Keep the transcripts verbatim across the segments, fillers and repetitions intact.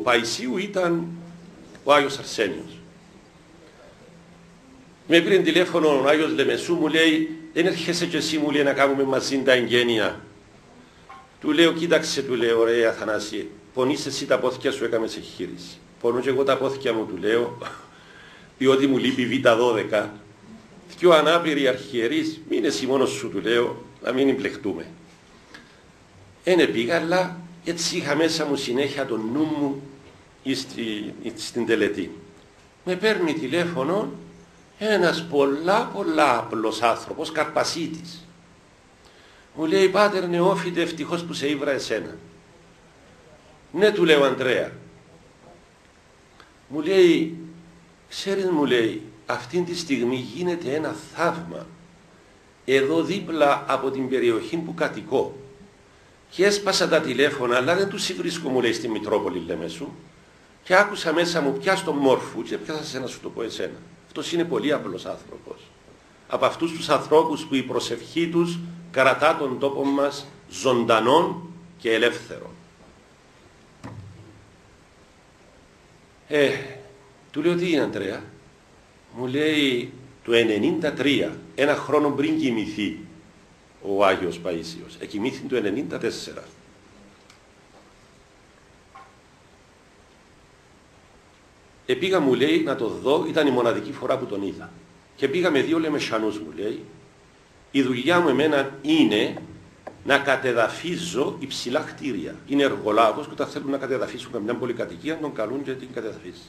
Παϊσίου ήταν ο Άγιος Αρσένιος. Με πήρε τηλέφωνο ο Άγιος Λεμεσού, μου λέει, δεν έρχεσαι και εσύ, μου λέει, να κάνουμε μαζί τα εγγένεια. Του λέω, κοίταξε, του λέω, ρε Αθανάση, πονείς εσύ τα πόθηκια σου, έκαμες εγχείρηση. Πονώ και εγώ τα πόθηκια μου, του λέω, διότι μου λείπει Β δώδεκα. Δυο ανάπηροι αρχιερείς, μην εσύ μόνος σου, του λέω, να μην μπλεχτούμε. Ένε πήγα, αλλά έτσι είχα μέσα μου συνέχεια τον νου μου στη, στην τελετή. Με παίρνει τηλέφωνο ένας πολλά πολλά απλός άνθρωπος, Καρπασίτης. Μου λέει, πάτερ νεόφιτε, ευτυχώς που σε ήβρα εσένα. Ναι, του λέω, Ανδρέα. Μου λέει, ξέρεις, μου λέει, αυτή τη στιγμή γίνεται ένα θαύμα εδώ δίπλα από την περιοχή που κατοικώ. Και έσπασα τα τηλέφωνα, αλλά δεν τους βρίσκω, μου λέει, στη Μητρόπολη Λεμεσού. Και άκουσα μέσα μου, πια στον Μόρφου, και πιάσα σε να σου το πω εσένα. Αυτός είναι πολύ απλός άνθρωπος. Από αυτούς τους ανθρώπους που η προσευχή τους κρατά τον τόπο μας ζωντανών και ελεύθερων. Ε, του λέω, τι είναι, Ανδρέα? Μου λέει, το ενενήντα τρία, ένα χρόνο πριν κοιμηθεί ο Άγιος Παΐσιος, εκοιμήθη το ενενήντα τέσσερα. Επήγα, μου λέει, να το δω, ήταν η μοναδική φορά που τον είδα. Και πήγα με δύο Λεμεσανούς, μου λέει, η δουλειά μου εμένα είναι να κατεδαφίζω υψηλά κτίρια. Είναι εργολάβος και όταν θέλουν να κατεδαφίσουν καμιά πολυκατοικία, τον καλούν και την κατεδαφίσει.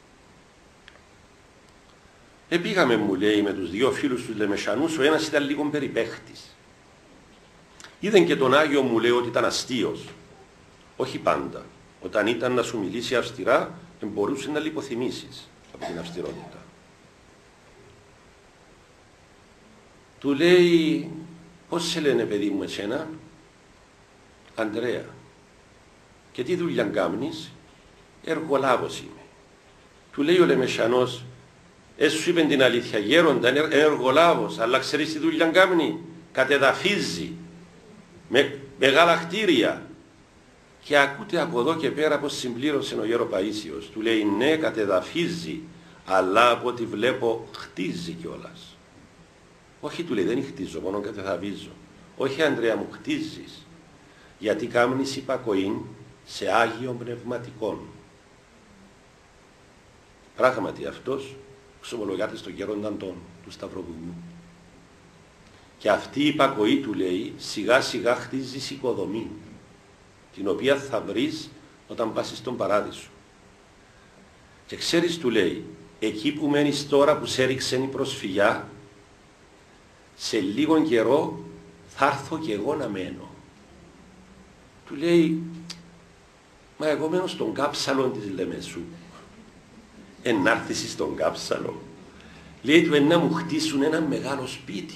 Επήγαμε, μου λέει, με τους δύο φίλους τους Λεμεσανούς, ο ένας ήταν λίγο περιπαίχτης. Είδαν και τον Άγιο, μου λέει, ότι ήταν αστείος. Όχι πάντα. Όταν ήταν να σου μιλήσει αυστηρά, δεν μπορούσε να λιποθυμήσεις από την αυστηρότητα. Του λέει, πώς σε λένε, παιδί μου, εσένα? Ανδρέα. Και τι δουλειά κάνεις? Εργολάβος είμαι. Του λέει ο Λεμεσανός, έσου είπεν την αλήθεια, γέροντα, είναι εργολάβος, αλλά ξέρεις τι δουλειά κάνει? Κατεδαφίζει με μεγάλα κτίρια. Και ακούτε από εδώ και πέρα πως συμπλήρωσε ο γέρο Παΐσιος. Του λέει, ναι, κατεδαφίζει, αλλά από ό,τι βλέπω χτίζει κιόλας. Όχι, του λέει, δεν χτίζω, μόνο κατεδαφίζω. Όχι, Ανδρέα μου, χτίζεις, γιατί κάμνεις υπακοήν σε Άγιον Πνευματικόν. Πράγματι αυτός ξομολογάται στον γέρονταν τον του Σταυροβουνιού. Και αυτή η υπακοή, του λέει, σιγά σιγά χτίζεις οικοδομή, την οποία θα βρεις όταν πας στον παράδεισο. Και ξέρεις, του λέει, εκεί που μένεις τώρα που σε έριξε η προσφυγιά, σε λίγον καιρό θα έρθω και εγώ να μένω. Του λέει, μα εγώ μένω στον κάψαλο της Λεμεσού. Ενάρθεις στον κάψαλο? Λέει του, να μου χτίσουν ένα μεγάλο σπίτι.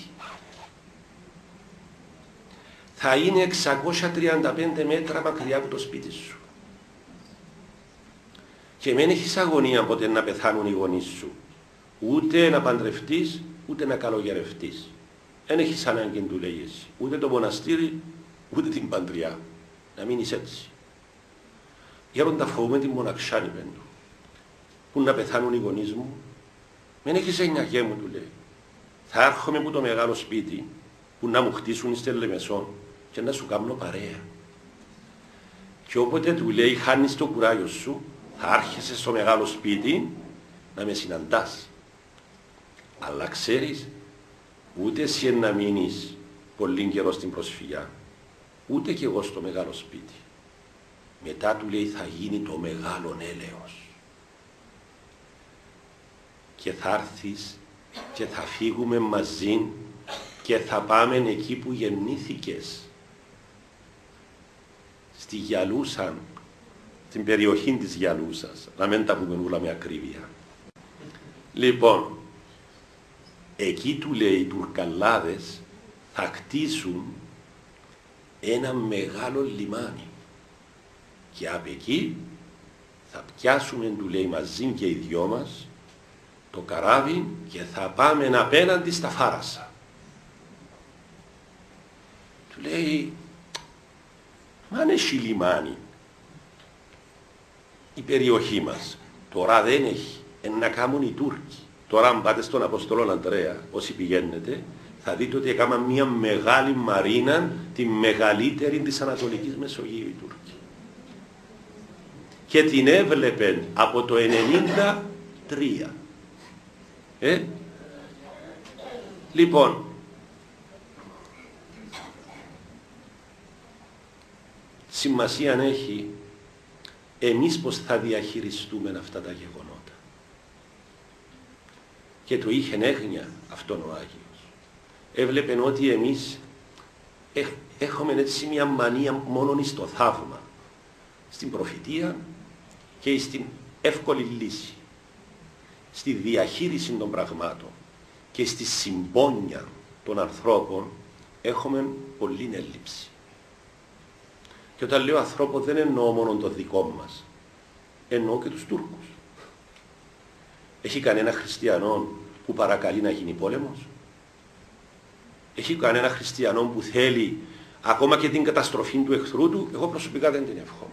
Θα είναι εξακόσια τριάντα πέντε μέτρα μακριά από το σπίτι σου. Και μην έχεις αγωνία ποτέ να πεθάνουν οι γονείς σου. Ούτε να παντρευτείς, ούτε να καλογερευτείς. Δεν έχεις ανάγκη, του λέει, εσύ. Ούτε το μοναστήρι, ούτε την παντριά. Να μείνεις έτσι. Γέροντα, φοβούμαι την μοναξιά, είπε του. Πού να πεθάνουν οι γονείς μου? Μην έχεις εννιακέ μου, του λέει. Θα έρχομαι από το μεγάλο σπίτι που να μου χτίσουν στη Λεμεσόν και να σου κάνω παρέα. Και όποτε, του λέει, χάνεις το κουράγιο σου, θα άρχεσαι στο μεγάλο σπίτι να με συναντάς. Αλλά ξέρεις, ούτε εσύ να μείνεις πολύ καιρό στην προσφυγιά, ούτε κι εγώ στο μεγάλο σπίτι. Μετά, του λέει, θα γίνει το μεγάλο έλεος. Και θα έρθεις και θα φύγουμε μαζί και θα πάμε εκεί που γεννήθηκες. Στη Γιαλούσα, στην περιοχή της Γιαλούσας, να μην τα πούμε όλα με ακρίβεια. Λοιπόν, εκεί, του λέει, οι Τουρκαλάδες θα κτίσουν ένα μεγάλο λιμάνι και από εκεί θα πιάσουμε, του λέει, μαζί και οι δυο μας το καράβι και θα πάμε απέναντι στα Φάρασα. Του λέει, μα αν έχει λιμάνι, η περιοχή μας. Τώρα δεν έχει. Εν να κάνουν οι Τούρκοι. Τώρα αν πάτε στον Αποστολό Ανδρέα, όσοι πηγαίνετε, θα δείτε ότι έκαναν μια μεγάλη μαρίνα, τη μεγαλύτερη της Ανατολικής Μεσογείου οι Τούρκοι. Και την έβλεπεν από το ενενήντα τρία. Ε? Λοιπόν, σημασία έχει εμείς πως θα διαχειριστούμε αυτά τα γεγονότα. Και το είχε έγνοια αυτόν ο Άγιος. Έβλεπεν ότι εμείς έχ, έχουμε έτσι μια μανία μόνον στο θαύμα, στην προφητεία και στην εύκολη λύση, στη διαχείριση των πραγμάτων και στη συμπόνια των ανθρώπων έχουμε πολλή έλλειψη. Και όταν λέω ανθρώπο δεν εννοώ μόνο το δικό μας, εννοώ και τους Τούρκους. Έχει κανένα χριστιανό που παρακαλεί να γίνει πόλεμος? Έχει κανένα χριστιανό που θέλει ακόμα και την καταστροφή του εχθρού του? Εγώ προσωπικά δεν την εύχομαι.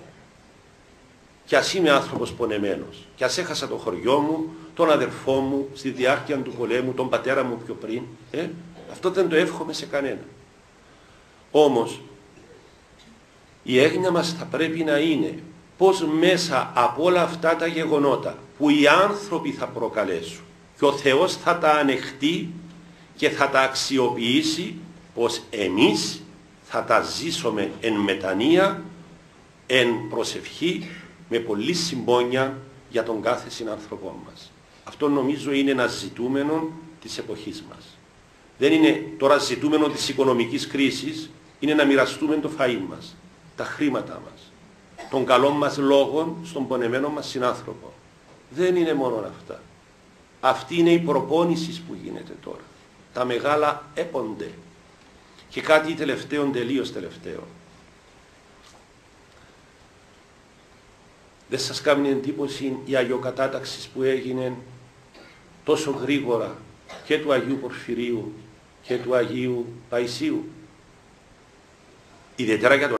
Κι ας είμαι άνθρωπος πονεμένος, κι ας έχασα το χωριό μου, τον αδερφό μου στη διάρκεια του πολέμου, τον πατέρα μου πιο πριν, ε, αυτό δεν το εύχομαι σε κανένα. Όμως η έγνοια μας θα πρέπει να είναι πως μέσα από όλα αυτά τα γεγονότα που οι άνθρωποι θα προκαλέσουν και ο Θεός θα τα ανεχτεί και θα τα αξιοποιήσει, πως εμείς θα τα ζήσουμε εν μετανία, εν προσευχή, με πολλή συμπόνια για τον κάθε συνάνθρωπό μας. Αυτό νομίζω είναι ένα ζητούμενο της εποχής μας. Δεν είναι τώρα ζητούμενο της οικονομικής κρίσης, είναι να μοιραστούμε το φαΐ μας, τα χρήματά μας, των καλών μας λόγων στον πονεμένο μας συνάνθρωπο. Δεν είναι μόνο αυτά. Αυτή είναι η προπόνηση που γίνεται τώρα. Τα μεγάλα έπονται. Και κάτι τελευταίο, τελείως τελευταίο. Δεν σας κάνει εντύπωση η αγιοκατάταξη που έγινε τόσο γρήγορα και του Αγίου Πορφυρίου και του Αγίου Παϊσίου? Ιδιαίτερα για το